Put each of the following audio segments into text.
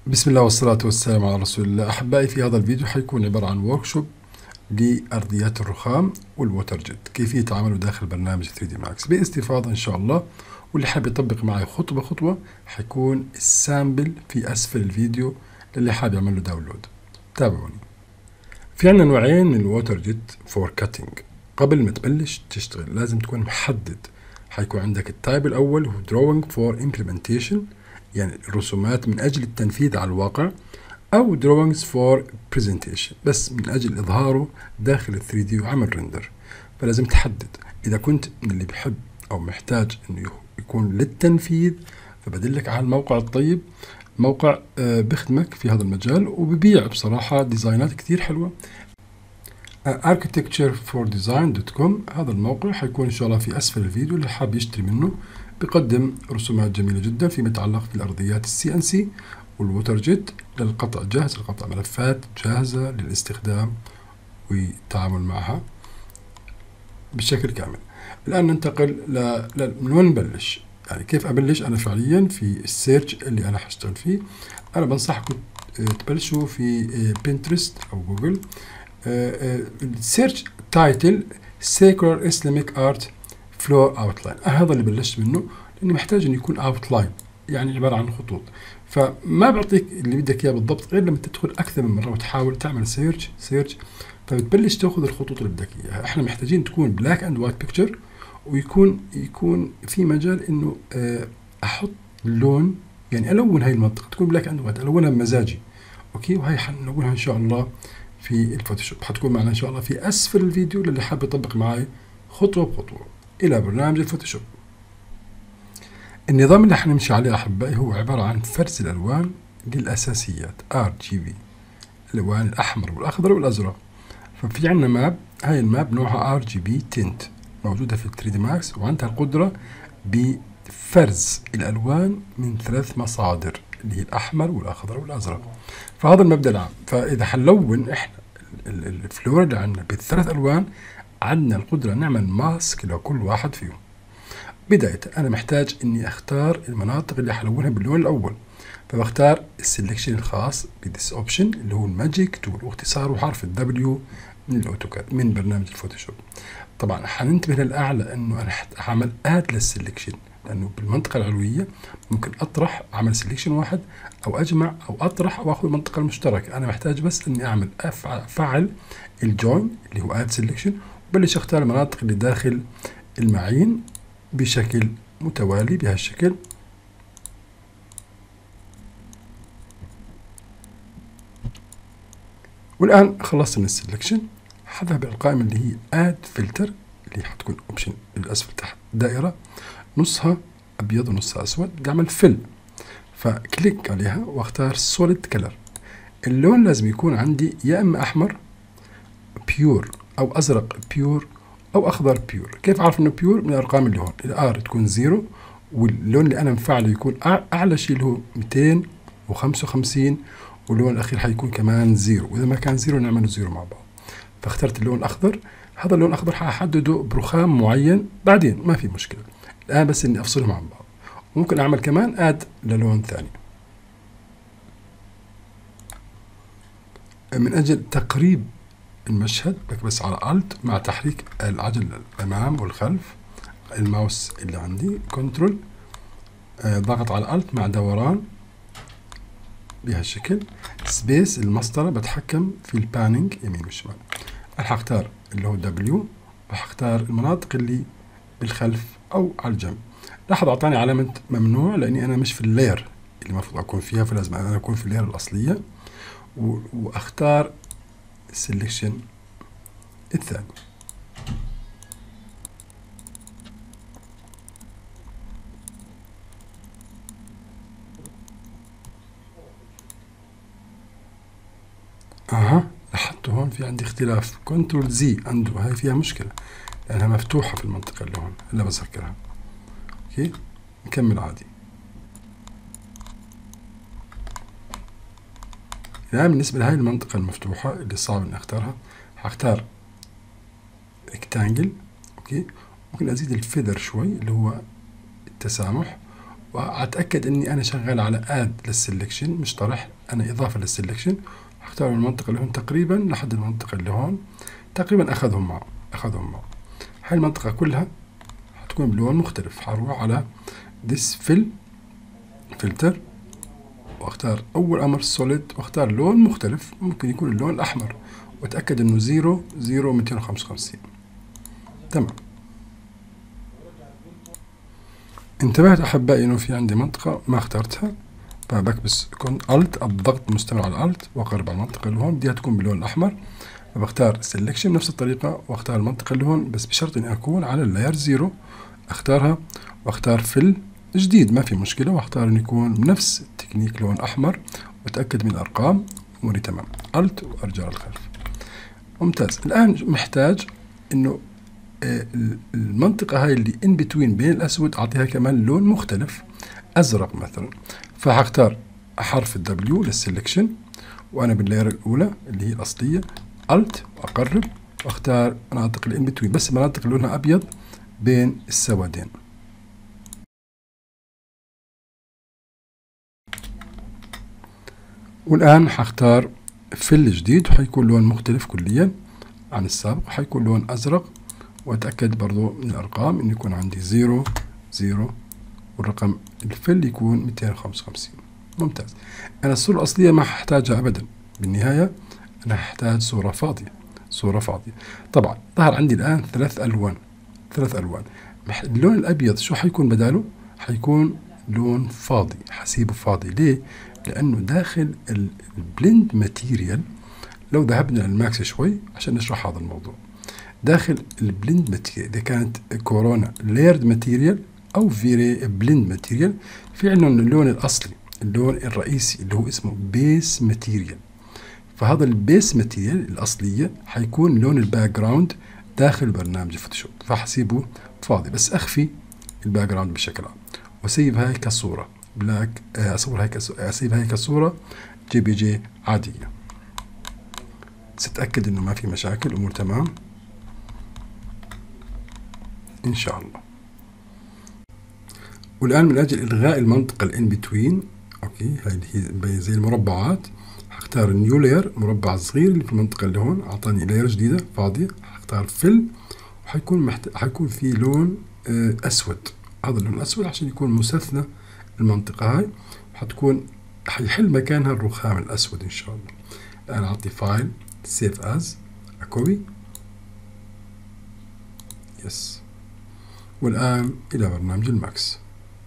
بسم الله والصلاة والسلام على رسول الله. أحبائي، في هذا الفيديو حيكون عبارة عن وركشوب لأرضيات الرخام والووتر جيت، كيفية عمله داخل برنامج 3D Max باستفاضة إن شاء الله. واللي حاب يطبق معي خطوة خطوة حيكون السامبل في أسفل الفيديو للي حاب يعمل له داونلود. تابعوني. في عنا نوعين من الووتر جيت فور كاتينج. قبل ما تبلش تشتغل لازم تكون محدد. حيكون عندك التايب الأول هو drawing for implementation، يعني الرسومات من أجل التنفيذ على الواقع، أو drawings for presentation بس من أجل إظهاره داخل ال 3D وعمل رندر. فلازم تحدد. إذا كنت من اللي بحب أو محتاج إنه يكون للتنفيذ فبدلك على الموقع الطيب، موقع بخدمك في هذا المجال وببيع بصراحة ديزاينات كتير حلوة. architecturefordesign.com هذا الموقع حيكون إن شاء الله في أسفل الفيديو. اللي حاب يشتري منه بيقدم رسومات جميلة جدا فيما يتعلق بالأرضيات CNC والووتر جيت للقطع، جاهز للقطع، ملفات جاهزة للاستخدام والتعامل معها بشكل كامل. الآن ننتقل من وين نبلش؟ يعني كيف أبلش أنا فعليا في السيرش اللي أنا حشتغل فيه. أنا بنصحكم تبلشوا في بنترست أو جوجل. السيرش تايتل Sacred Islamic Art Floor Outline، هذا اللي بلشت منه لأني محتاج إنه يكون outline، يعني عبارة عن خطوط. فما بعطيك اللي بدك إياه بالضبط غير لما تدخل أكثر من مرة وتحاول تعمل سيرش فبتبلش تاخذ الخطوط اللي بدك إياها. إحنا محتاجين تكون بلاك أند وايت بيكتشر، ويكون في مجال إنه أحط اللون، يعني ألون هاي المنطقة تكون بلاك أند وايت، ألونها بمزاجي. أوكي، وهي حنلونها إن شاء الله في الفوتوشوب. حتكون معنا إن شاء الله في أسفل الفيديو للي حاب يطبق معي خطوة بخطوة إلى برنامج الفوتوشوب. النظام اللي حنمشي عليه أحبائي هو عبارة عن فرز الألوان للأساسيات RGB، الألوان الأحمر والأخضر والأزرق. ففي عنا ماب، هاي الماب نوعها RGB تنت، موجودة في 3D Max، وعندها القدرة بفرز الألوان من 3 مصادر اللي هي الأحمر والأخضر والأزرق. فهذا المبدأ العام. فإذا حنلون إحنا الفلور اللي عندنا ب3 ألوان، عندنا القدرة نعمل ماسك لكل واحد فيهم. بداية أنا محتاج إني أختار المناطق اللي حلونها باللون الأول، فبختار السلكشن الخاص بديس أوبشن اللي هو الماجيك تول، واختصاره حرف الدبليو من الأوتوكاد من برنامج الفوتوشوب. طبعا حننتبه للأعلى إنه أنا حعمل آد للسلكشن، لأنه بالمنطقة العلوية ممكن أطرح أعمل سلكشن واحد أو أجمع أو أطرح أو أخذ المنطقة المشتركة. أنا محتاج بس إني أعمل أفعل الجوين اللي هو آد سلكشن، وبلش أختار المناطق اللي داخل المعين بشكل متوالي بهالشكل. والآن خلصت من السلكشن، حذهب القائمة اللي هي اد فلتر اللي حتكون اوبشن الاسفل تحت دائرة نصها ابيض ونصها اسود، بدي اعمل فل، فكليك عليها واختار سوليد كلر. اللون لازم يكون عندي يا اما احمر بيور او ازرق بيور او اخضر بيور. كيف اعرف انه بيور؟ من الارقام اللي هون، الار تكون 0 واللون اللي انا مفعله يكون اعلى شيء اللي هو 255، واللون الاخير حيكون كمان 0، واذا ما كان 0 نعمله 0 مع بعض. فاخترت اللون الاخضر. هذا اللون الاخضر حاحدده برخام معين بعدين، ما في مشكله. الان بس اني افصلهم عن بعض. ممكن اعمل كمان اد للون ثاني من اجل تقريب المشهد. بس على الت مع تحريك العجل الامام والخلف، الماوس اللي عندي كنترول ضغط على الت مع دوران بهالشكل. سبيس المسطرة بتحكم في البانينج يمين وشمال. أنا حختار اللي هو دبليو، وحختار المناطق اللي بالخلف أو على الجنب. لاحظ أعطاني علامة ممنوع لأني أنا مش في اللاير اللي المفروض أكون فيها، فلازم أنا أكون في اللاير الأصلية، وأختار السلكشن الثاني. لاحظت هون في عندي اختلاف، كنترول زي عنده، هاي فيها مشكلة لأنها مفتوحة في المنطقة اللي هون، إلا بسكرها. أوكي، نكمل عادي. الآن بالنسبة لهاي المنطقة المفتوحة اللي صعب إني أختارها، هختار ريكتانجل. أوكي، ممكن أزيد الفيذر شوي اللي هو التسامح، وأتأكد إني أنا شغال على add للسلكشن مش طرح، أنا إضافة للسلكشن. هختار المنطقة اللي هون تقريبا لحد المنطقة اللي هون تقريبا أخذهم معه. هاي المنطقة كلها هتكون بلون مختلف. هروح على this fill filter واختار أول أمر solid واختار لون مختلف، ممكن يكون اللون الأحمر، وأتأكد إنه 0.255. تمام. انتبهت أحبائي إنه في عندي منطقة ما اخترتها، فبكبس كنت Alt الضغط مستمر على Alt وأقرب على المنطقة اللي هون، دي هتكون باللون الأحمر. فبختار Selection نفس الطريقة واختار المنطقة اللي هون، بس بشرط إني أكون على اللاير 0. أختارها واختار Fill جديد ما في مشكلة، واختار إنه يكون بنفس تكنيك لون أحمر، وأتأكد من الأرقام أموري تمام. Alt وأرجع للخلف. ممتاز. الآن محتاج إنه المنطقة هاي اللي in between بين الأسود أعطيها كمان لون مختلف، أزرق مثلا. فهختار حرف W للسلكشن وأنا باللاير الأولى اللي هي الأصلية، Alt وأقرب وأختار مناطق ال in between، بس مناطق اللي لونها أبيض بين السوادين. والآن هختار فل جديد وحيكون لون مختلف كليا عن السابق، وحيكون لون أزرق. وأتأكد برضو من الأرقام إنه يكون عندي 0 والرقم الفل يكون 255. ممتاز. أنا الصورة الأصلية ما هحتاجها أبدا، بالنهاية أنا هحتاج صورة فاضية. طبعا ظهر عندي الآن ثلاث ألوان. اللون الأبيض شو حيكون بداله؟ حيكون لون فاضي، حسيبه فاضي. ليه؟ لأنه داخل البلند ماتيريال، لو ذهبنا للماكس شوي عشان نشرح هذا الموضوع، داخل البلند ماتيريال إذا كانت كورونا لايرد ماتيريال أو فيري بلند ماتيريال، في عندنا اللون الأصلي، اللون الرئيسي اللي هو اسمه بيس ماتيريال. فهذا البيس ماتيريال الأصلية حيكون لون الباك جراوند داخل برنامج فوتوشوب، فحسيبه فاضي، بس أخفي الباك جراوند بشكل عام وسيب هاي كصورة بلاك. أسيبها هاي كصورة JPG عادية. ستأكد إنه ما في مشاكل، أمور تمام إن شاء الله. والآن من أجل إلغاء المنطقة الإن بتوين، أوكي، هاي اللي هي زي المربعات، هختار نيو لاير، مربع صغير اللي في المنطقة اللي هون، أعطاني لاير جديدة فاضية. هختار فل وحيكون في لون أسود. هذا اللون الأسود عشان يكون مستثنى المنطقة هاي، حيحل مكانها الرخام الأسود إن شاء الله. الآن أعطي فايل سيف أز أكوبي يس. والآن إلى برنامج الماكس.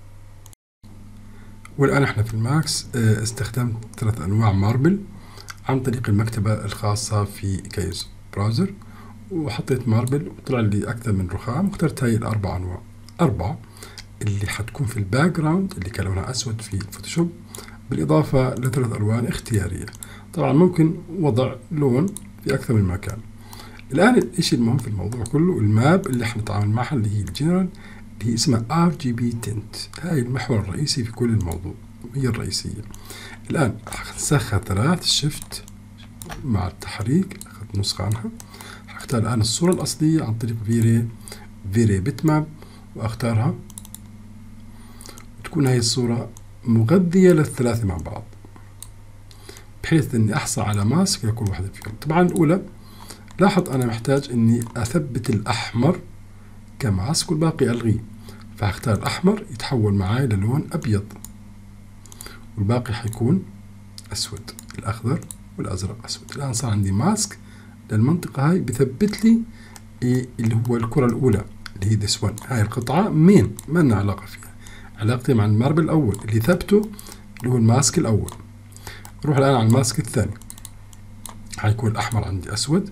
والآن احنا في الماكس استخدمت 3 أنواع ماربل عن طريق المكتبة الخاصة في كيس براوزر، وحطيت ماربل وطلع لي أكثر من رخام، واخترت هاي الأربع أنواع، 4 اللي حتكون في الباك جراوند اللي كان لونها أسود في الفوتوشوب، بالإضافة ل3 ألوان اختيارية. طبعا ممكن وضع لون في أكثر من مكان. الآن الإشي المهم في الموضوع كله الماب اللي حنتعامل معها اللي هي الجنرال، اللي هي اسمها RGB tint. هاي المحور الرئيسي في كل الموضوع، هي الرئيسية. الآن حنسخها 3 شيفت مع التحريك، أخذت نسخة عنها. حختار الآن الصورة الأصلية عن طريق فيري بيت ماب وأختارها، وتكون هاي الصورة مغذية للثلاثة مع بعض، بحيث إني أحصل على ماسك لكل واحدة فيهم. طبعا الأولى لاحظ أنا محتاج إني أثبت الأحمر كماسك والباقي ألغيه، فهختار الأحمر يتحول معاي للون أبيض، والباقي حيكون أسود، الأخضر والأزرق أسود. الآن صار عندي ماسك للمنطقة هاي بثبت لي اللي هو الكرة الأولى اللي هي this one. هاي القطعة ما لنا علاقة فيها، علاقتي مع الماربل الأول اللي ثبته اللي هو الماسك الأول. نروح الآن على الماسك الثاني، حيكون الأحمر عندي أسود،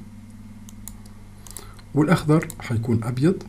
والأخضر حيكون أبيض،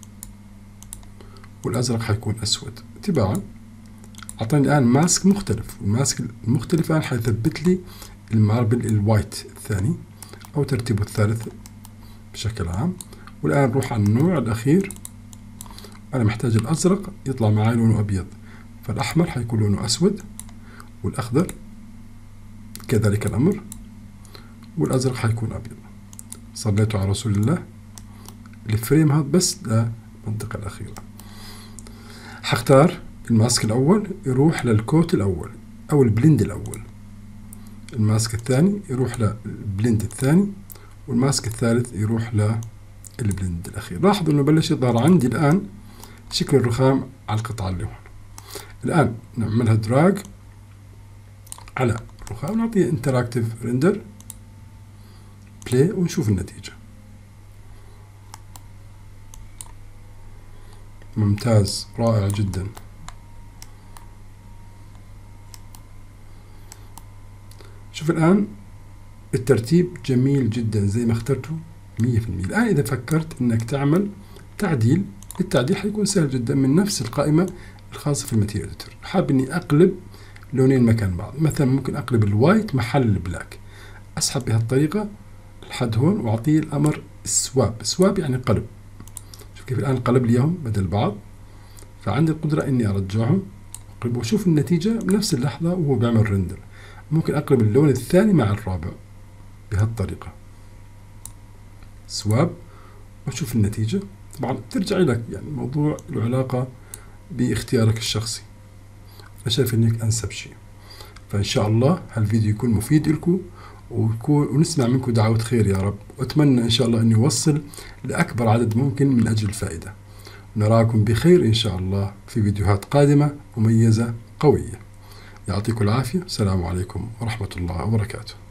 والأزرق حيكون أسود تباعا. أعطاني الآن ماسك مختلف، والماسك المختلف الآن حيثبت لي الماربل الوايت الثاني أو ترتيبه الثالث بشكل عام. والآن نروح على النوع الأخير، أنا محتاج الأزرق يطلع معي لونه أبيض، فالأحمر حيكون لونه أسود، والأخضر كذلك الأمر، والأزرق حيكون أبيض. صليتوا على رسول الله. الفريم هذا بس للمنطقة الأخيرة. حختار الماسك الأول يروح للكوت الأول أو البلند الأول، الماسك الثاني يروح للبلند الثاني، والماسك الثالث يروح للبلند الأخير. لاحظوا إنه بلش يظهر عندي الآن شكل الرخام على القطعة اللي هون. الآن نعملها دراج على الرخام ونعطيه انتراكتيف ريندر بلاي ونشوف النتيجة. ممتاز، رائع جدا. شوف الآن الترتيب جميل جدا زي ما اخترته 100%. الآن إذا فكرت إنك تعمل تعديل، التعديل حيكون سهل جدا من نفس القائمة الخاصة في الماتيريال اديتور. حاب إني أقلب لونين مكان بعض، مثلا ممكن أقلب الوايت محل البلاك، أسحب بهالطريقة لحد هون وأعطيه الأمر سواب. سواب يعني قلب. شوف كيف الآن قلب لي إياهم بدل بعض، فعندي القدرة إني أرجعهم أقلب وأشوف النتيجة بنفس اللحظة وهو بيعمل ريندر. ممكن أقلب اللون الثاني مع الرابع بهالطريقة سواب وأشوف النتيجة. طبعا ترجع لك، يعني الموضوع له علاقة باختيارك الشخصي. أنا شايف إنك أنسب شيء. فإن شاء الله هالفيديو يكون مفيد لكم ونسمع منكم دعوة خير يا رب، وأتمنى إن شاء الله أن يوصل لأكبر عدد ممكن من أجل الفائدة. نراكم بخير إن شاء الله في فيديوهات قادمة مميزة قوية. يعطيكم العافية. السلام عليكم ورحمة الله وبركاته.